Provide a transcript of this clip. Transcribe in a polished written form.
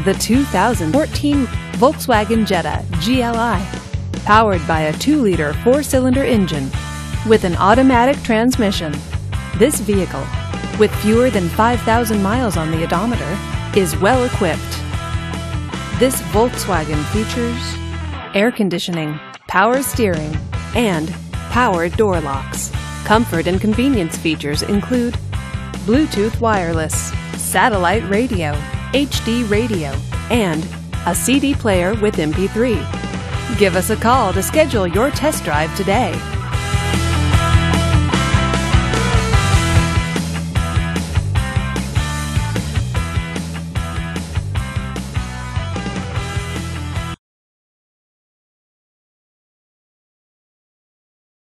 the 2014 Volkswagen Jetta GLI. Powered by a 2-liter 4-cylinder engine with an automatic transmission, this vehicle, with fewer than 5,000 miles on the odometer, is well equipped. This Volkswagen features air conditioning, power steering, and power door locks. Comfort and convenience features include Bluetooth wireless, satellite radio, HD radio, and a CD player with MP3. Give us a call to schedule your test drive today.